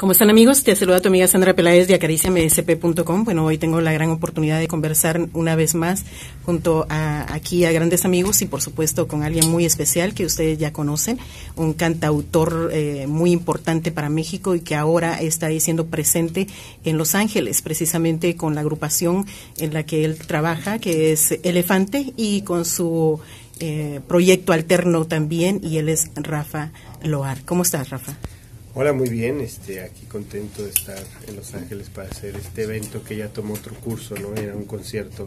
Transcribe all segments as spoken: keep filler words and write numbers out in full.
¿Cómo están, amigos? Te saluda tu amiga Sandra Peláez de acaricia m s p punto com. Bueno, hoy tengo la gran oportunidad de conversar una vez más junto a aquí a grandes amigos y por supuesto con alguien muy especial que ustedes ya conocen, un cantautor eh, muy importante para México y que ahora está ahí siendo presente en Los Ángeles, precisamente con la agrupación en la que él trabaja, que es Elefante, y con su eh, proyecto alterno también, y él es Rafa Loar. ¿Cómo estás, Rafa? Hola, muy bien, este, aquí contento de estar en Los Ángeles para hacer este evento que ya tomó otro curso, ¿no? Era un concierto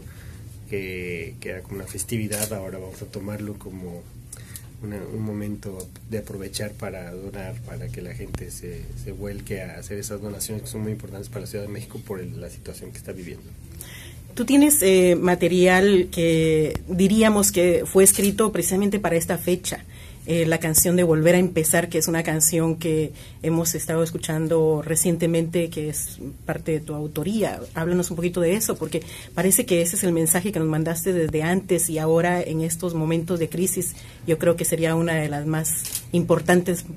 que, que era como una festividad, ahora vamos a tomarlo como una, un momento de aprovechar para donar, para que la gente se, se vuelque a hacer esas donaciones que son muy importantes para la Ciudad de México por el, la situación que está viviendo. Tú tienes eh, material que diríamos que fue escrito precisamente para esta fecha. Eh, la canción de Volver a Empezar, que es una canción que hemos estado escuchando recientemente, que es parte de tu autoría. Háblanos un poquito de eso, porque parece que ese es el mensaje que nos mandaste desde antes y ahora en estos momentos de crisis yo creo que sería una de las más importantes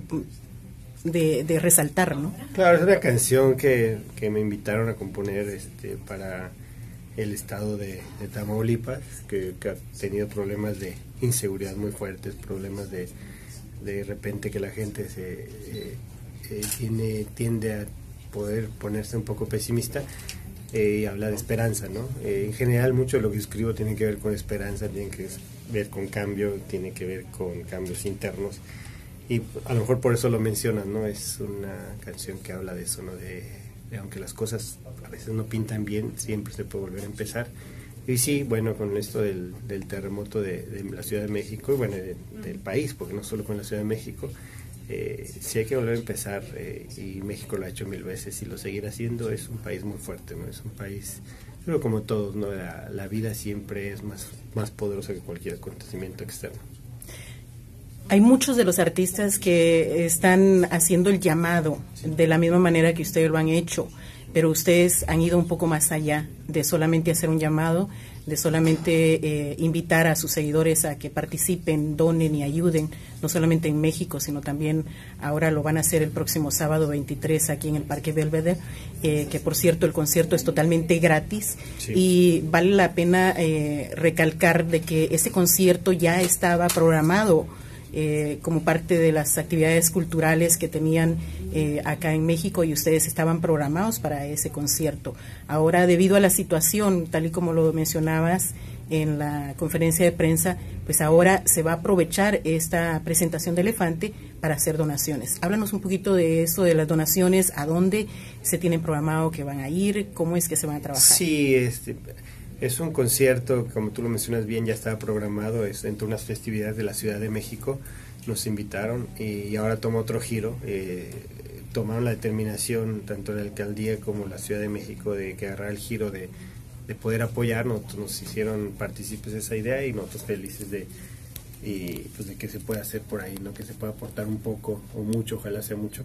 de, de resaltar, ¿no? Claro, es una canción que, que me invitaron a componer este, para el estado de, de Tamaulipas, que, que ha tenido problemas de inseguridad muy fuertes, problemas de de repente que la gente se eh, eh, tiene, tiende a poder ponerse un poco pesimista eh, y habla de esperanza, ¿no? Eh, en general mucho de lo que escribo tiene que ver con esperanza, tiene que ver con cambio, tiene que ver con cambios internos y a lo mejor por eso lo mencionas, ¿no? Es una canción que habla de eso, ¿no? De, de aunque las cosas a veces no pintan bien, siempre se puede volver a empezar. Y sí, bueno, con esto del, del terremoto de, de la Ciudad de México, y bueno, de, del país, porque no solo con la Ciudad de México, eh, sí hay que volver a empezar, eh, y México lo ha hecho mil veces y lo seguirá haciendo. Es un país muy fuerte, ¿no? Es un país, pero como todos, ¿no? La, la vida siempre es más, más poderosa que cualquier acontecimiento externo. Hay muchos de los artistas que están haciendo el llamado de la misma manera que ustedes lo han hecho, pero ustedes han ido un poco más allá de solamente hacer un llamado, de solamente eh, invitar a sus seguidores a que participen, donen y ayuden, no solamente en México, sino también ahora lo van a hacer el próximo sábado veintitrés aquí en el Parque Belvedere, eh, que por cierto el concierto es totalmente gratis, sí. Y vale la pena eh, recalcar de que ese concierto ya estaba programado Eh, como parte de las actividades culturales que tenían eh, acá en México, y ustedes estaban programados para ese concierto. Ahora, debido a la situación, tal y como lo mencionabas en la conferencia de prensa, pues ahora se va a aprovechar esta presentación de Elefante para hacer donaciones. Háblanos un poquito de eso, de las donaciones, a dónde se tienen programado que van a ir, cómo es que se van a trabajar. Sí, este... es un concierto, como tú lo mencionas bien, ya estaba programado, es entre unas festividades de la Ciudad de México, nos invitaron y ahora toma otro giro, eh, tomaron la determinación, tanto la alcaldía como la Ciudad de México, de que agarrar el giro de, de poder apoyar. Nosotros nos hicieron partícipes de esa idea y nosotros felices de, y, pues de que se pueda hacer por ahí, ¿no? Que se pueda aportar un poco o mucho, ojalá sea mucho.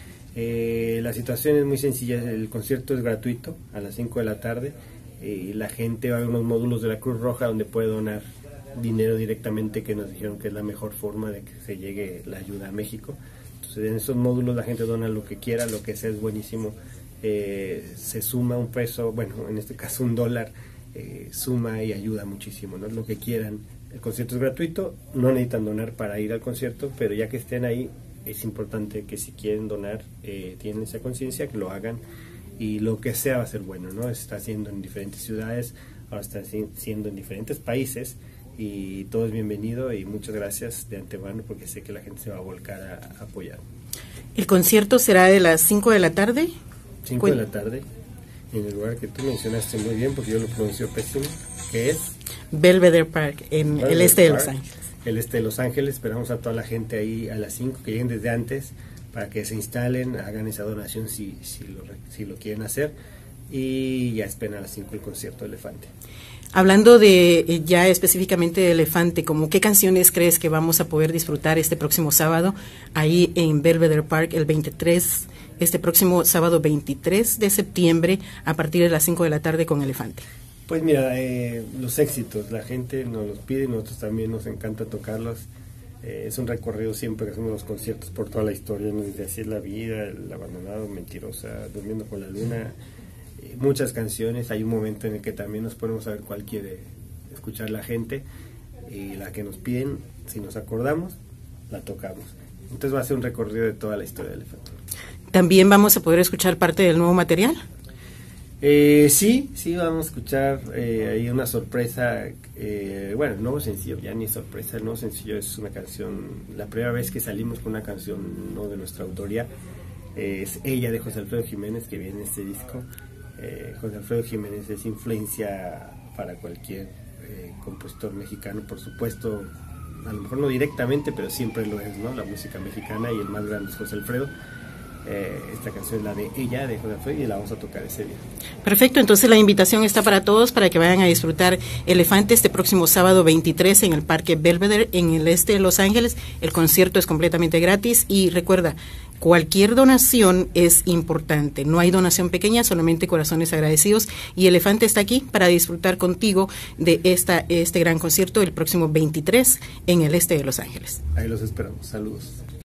Eh, la situación es muy sencilla, el concierto es gratuito a las cinco de la tarde. Y la gente va a ver unos módulos de la Cruz Roja donde puede donar dinero directamente, que nos dijeron que es la mejor forma de que se llegue la ayuda a México. Entonces en esos módulos la gente dona lo que quiera, lo que sea es buenísimo. Eh, se suma un peso, bueno, en este caso un dólar, eh, suma y ayuda muchísimo, ¿no? Lo que quieran. El concierto es gratuito, no necesitan donar para ir al concierto, pero ya que estén ahí es importante que si quieren donar, eh, tienen esa conciencia, que lo hagan. Y lo que sea va a ser bueno, ¿no? Se está haciendo en diferentes ciudades, ahora está siendo en diferentes países, y todo es bienvenido, y muchas gracias de antemano porque sé que la gente se va a volcar a, a apoyar. ¿El concierto será de las cinco de la tarde? cinco de la tarde, en el lugar que tú mencionaste muy bien, porque yo lo pronuncio pésimo, que es Belvedere Park, en Belvedere el este Park, de Los Ángeles. El este de Los Ángeles, esperamos a toda la gente ahí a las cinco, que lleguen desde antes, para que se instalen, hagan esa donación si, si, lo, si lo quieren hacer, y ya esperen a las cinco el concierto de Elefante. Hablando de eh, ya específicamente de Elefante, ¿cómo qué canciones crees que vamos a poder disfrutar este próximo sábado ahí en Belvedere Park el veintitrés, este próximo sábado veintitrés de septiembre a partir de las cinco de la tarde con Elefante? Pues mira, eh, los éxitos, la gente nos los pide y nosotros también nos encanta tocarlos. Eh, es un recorrido siempre que hacemos los conciertos por toda la historia, ¿no? Desde Así es la vida, El abandonado, Mentirosa, Durmiendo con la luna, eh, muchas canciones. Hay un momento en el que también nos ponemos a ver cuál quiere escuchar la gente, y la que nos piden, si nos acordamos, la tocamos. Entonces va a ser un recorrido de toda la historia del Elefante. ¿También vamos a poder escuchar parte del nuevo material? Eh, sí, sí, vamos a escuchar eh, ahí una sorpresa, eh, bueno, el nuevo sencillo, ya ni sorpresa, el nuevo sencillo es una canción, la primera vez que salimos con una canción no de nuestra autoría, eh, es Ella de José Alfredo Jiménez, que viene en este disco. eh, José Alfredo Jiménez es influencia para cualquier eh, compositor mexicano, por supuesto, a lo mejor no directamente, pero siempre lo es, ¿no? La música mexicana, y el más grande es José Alfredo. Eh, esta canción es la de Ella de José Alfredo y la vamos a tocar ese día. Perfecto, entonces la invitación está para todos para que vayan a disfrutar Elefante este próximo sábado veintitrés en el Parque Belvedere en el este de Los Ángeles. El concierto es completamente gratis y recuerda, cualquier donación es importante, no hay donación pequeña, solamente corazones agradecidos, y Elefante está aquí para disfrutar contigo de esta este gran concierto el próximo veintitrés en el este de Los Ángeles. Ahí los esperamos, saludos.